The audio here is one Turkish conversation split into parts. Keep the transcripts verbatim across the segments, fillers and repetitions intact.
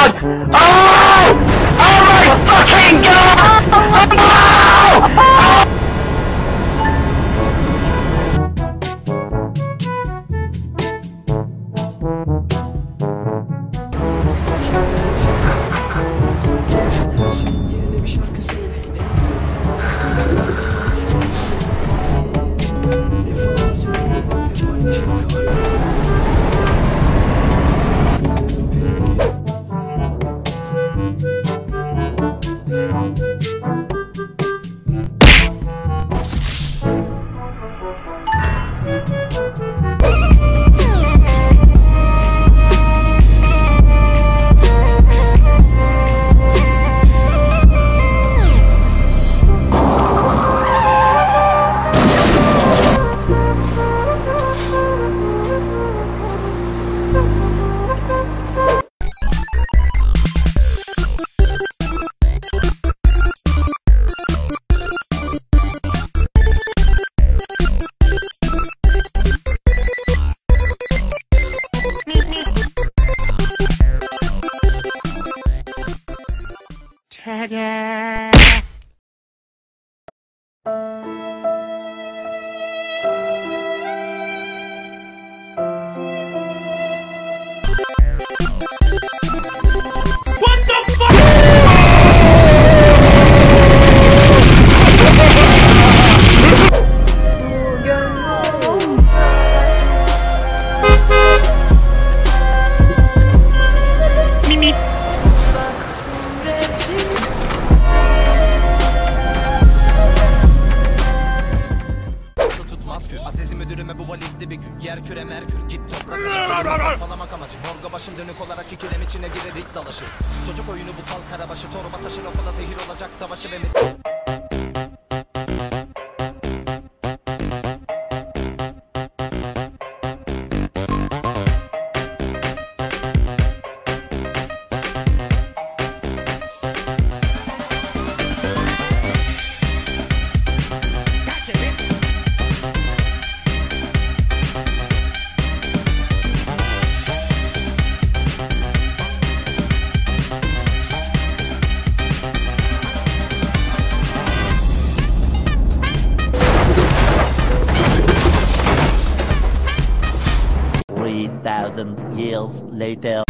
god! Oh! Oh my fucking god! Oh! Ta-da! What the fuck? Mimi. Azizim müdürüme bu valizli bir gün. Yer küre merkür git toprak aşı. Palamak amacı morga başım dönük olarak ikilem içine girerek dalaşır. Çocuk oyunu bu sal karabaşı. Torba taşır okula zehir olacak savaşı ve mit. three thousand years later.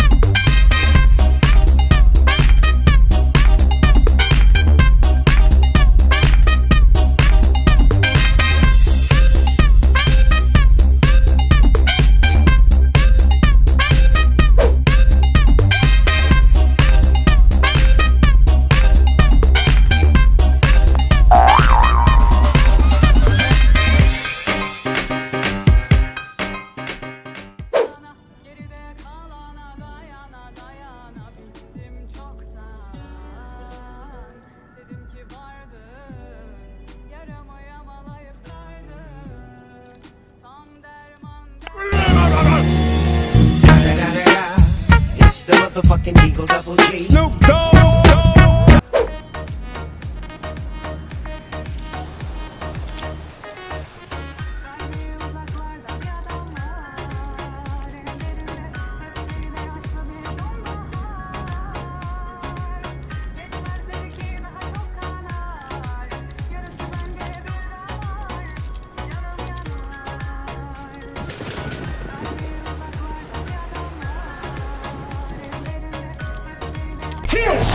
It's the motherfucking Eagle Double G. Snoop Dogg. Kill!